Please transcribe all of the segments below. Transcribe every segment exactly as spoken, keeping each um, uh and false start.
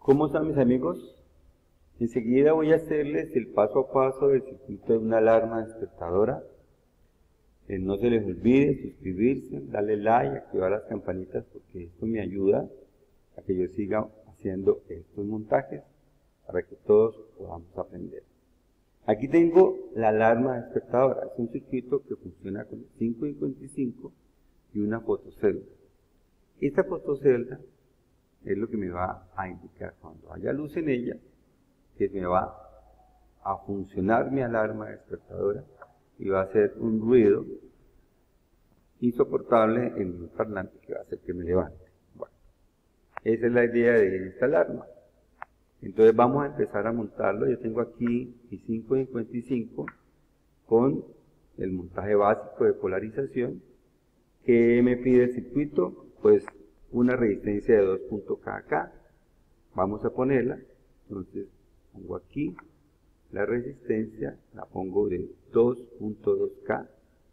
¿Cómo están mis amigos? Enseguida voy a hacerles el paso a paso del circuito de una alarma despertadora. Eh, no se les olvide suscribirse, darle like, activar las campanitas porque esto me ayuda a que yo siga haciendo estos montajes para que todos podamos aprender. Aquí tengo la alarma despertadora. Es un circuito que funciona con el cinco cincuenta y cinco y una fotocelda. Esta fotocelda es lo que me va a indicar cuando haya luz en ella, que me va a funcionar mi alarma despertadora y va a hacer un ruido insoportable en mi parlante que va a hacer que me levante. Bueno, esa es la idea de esta alarma. Entonces vamos a empezar a montarlo. Yo tengo aquí mi cinco cincuenta y cinco con el montaje básico de polarización. ¿Qué me pide el circuito? Pues una resistencia de dos punto k k. Vamos a ponerla. Entonces pongo aquí la resistencia, la pongo de dos punto dos k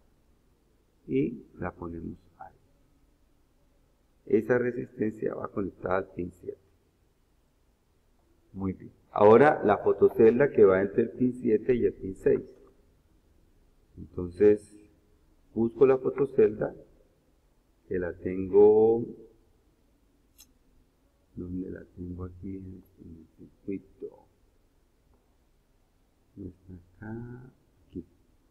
y la ponemos ahí. Esa resistencia va conectada al pin siete. Muy bien. Ahora la fotocelda que va entre el pin siete y el pin seis. Entonces busco la fotocelda, que la tengo, ¿dónde la tengo? Aquí en el circuito. No está acá, aquí.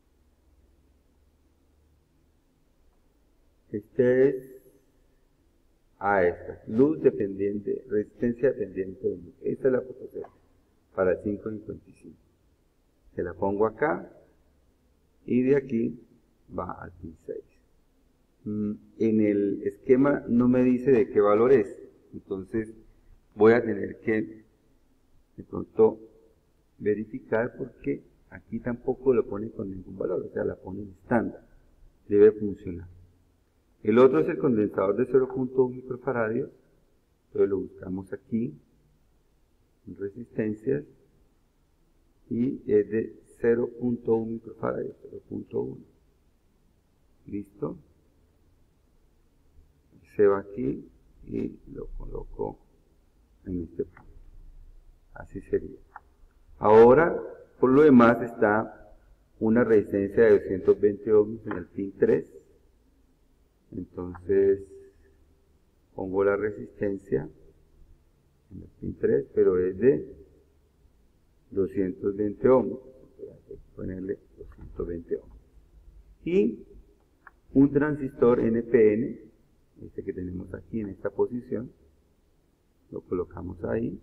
Este es, ah, esta, luz dependiente, resistencia dependiente de luz. Esta es la fotocelda para el cinco cincuenta y cinco. Se la pongo acá y de aquí va al pin seis. Mm, en el esquema no me dice de qué valor es, entonces voy a tener que de pronto verificar porque aquí tampoco lo pone con ningún valor, o sea, la pone en estándar, debe funcionar. El otro es el condensador de cero punto uno microfaradios, entonces lo buscamos aquí, en resistencias, y es de cero punto uno microfaradios, cero punto uno. ¿Listo? Se va aquí y lo coloco en este punto. Así sería. Ahora, por lo demás, está una resistencia de doscientos veinte ohms en el pin tres. Entonces, pongo la resistencia en el pin tres, pero es de doscientos veinte ohms. Hay que ponerle doscientos veinte ohms. Y un transistor N P N, este que tenemos aquí en esta posición, lo colocamos ahí.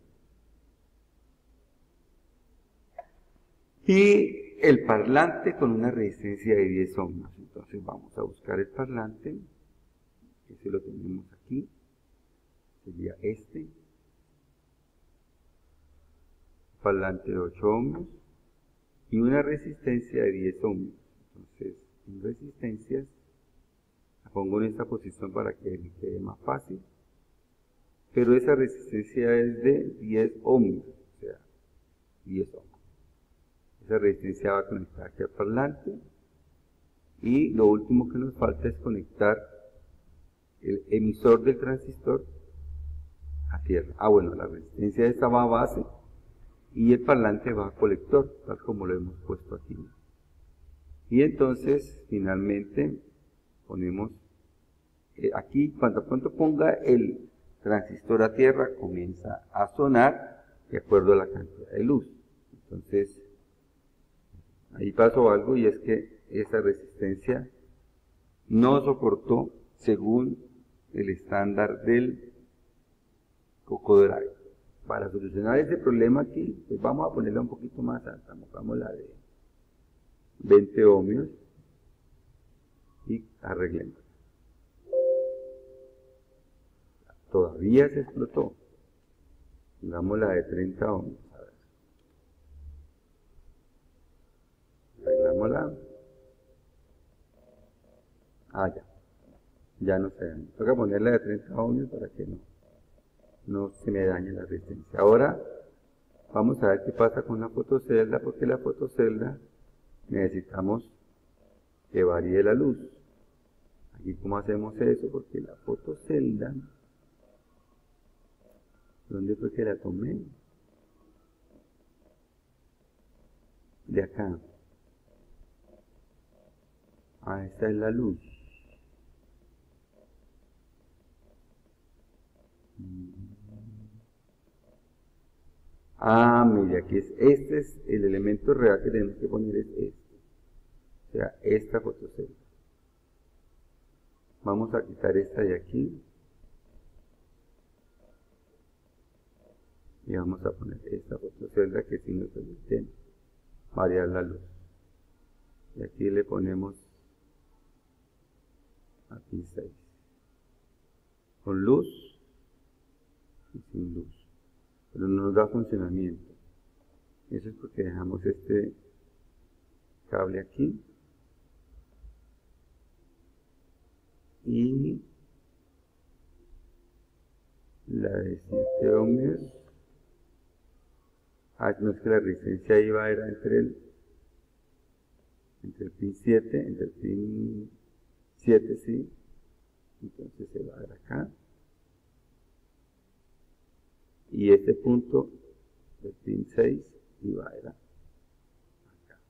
Y el parlante con una resistencia de diez ohms. Entonces vamos a buscar el parlante. Ese lo tenemos aquí. Sería este. Parlante de ocho ohms. Y una resistencia de diez ohms. Entonces, en resistencias, la pongo en esta posición para que me quede más fácil. Pero esa resistencia es de diez ohms. O sea, diez ohms. Esa resistencia va a conectar aquí al parlante y lo último que nos falta es conectar el emisor del transistor a tierra. Ah, bueno, la resistencia esta va a base y el parlante va a colector, tal como lo hemos puesto aquí. Y entonces, finalmente, ponemos eh, aquí, cuando pronto ponga el transistor a tierra, comienza a sonar de acuerdo a la cantidad de luz. Entonces, ahí pasó algo y es que esa resistencia no soportó según el estándar del Coco Drive. Para solucionar ese problema aquí, pues vamos a ponerla un poquito más alta, pongamos la de veinte ohmios y arreglemos. Todavía se explotó. Pongamos la de treinta ohmios. Arreglámosla. Ah, ya. Ya no se daña. Toca ponerla de treinta ohmios para que no, no se me dañe la resistencia. Ahora vamos a ver qué pasa con la fotocelda, porque la fotocelda necesitamos que varíe la luz. Aquí cómo hacemos eso, porque la fotocelda ¿Dónde fue que la tomé? De acá. Ah, esta es la luz. Ah, mire, aquí es, este es el elemento real que tenemos que poner, es este. O sea, esta fotocelda. Vamos a quitar esta de aquí. Y vamos a poner esta fotocelda que sí nos permite variar la luz. Y aquí le ponemos aquí seis. Con luz y sin luz. Pero no nos da funcionamiento. Eso es porque dejamos este cable aquí. Y la de siete ohmios. Ah, no, es que la resistencia iba era entre el entre el pin siete, entre el pin siete, sí. Entonces se va a ver acá. Y este punto del pin seis iba a era acá.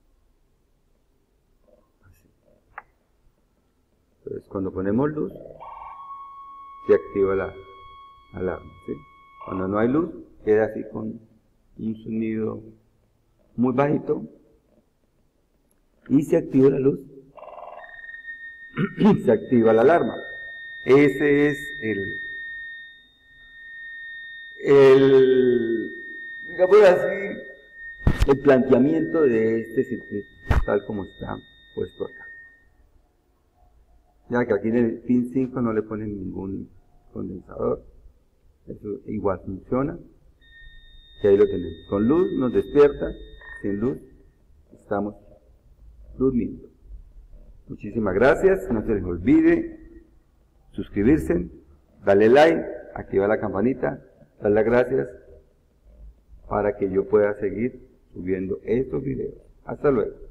Así. Entonces cuando ponemos luz, se activa la alarma, ¿sí? Cuando no hay luz, queda así con un sonido muy bajito. Y se activa la luz, se activa la alarma. Ese es el, el, digamos así, el planteamiento de este circuito, tal como está puesto acá. Ya que aquí en el pin cinco no le ponen ningún condensador, eso igual funciona, y ahí lo tenemos. Con luz nos despierta, sin luz estamos durmiendo. Muchísimas gracias, no se les olvide suscribirse, darle like, activar la campanita, dar las gracias para que yo pueda seguir subiendo estos videos. Hasta luego.